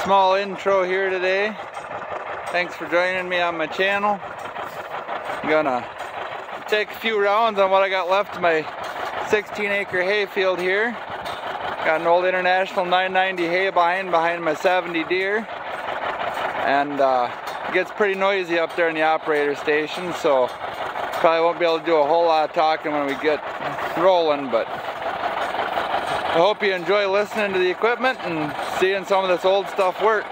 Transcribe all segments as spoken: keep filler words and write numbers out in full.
small intro here today. Thanks for joining me on my channel. I'm gonna take a few rounds on what I got left of my sixteen acre hay field here. Got an old International nine ninety hay bine behind my seventy deer, and uh, it gets pretty noisy up there in the operator station, so probably won't be able to do a whole lot of talking when we get rolling, but I hope you enjoy listening to the equipment and seeing some of this old stuff work.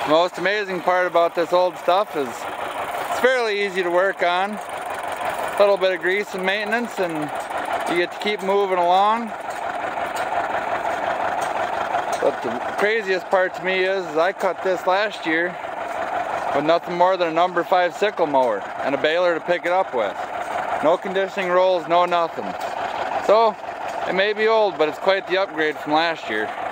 The most amazing part about this old stuff is it's fairly easy to work on. A little bit of grease and maintenance and you get to keep moving along. But the craziest part to me is, is I cut this last year with nothing more than a number five sickle mower and a baler to pick it up with. No conditioning rolls, no nothing. So, it may be old, but it's quite the upgrade from last year.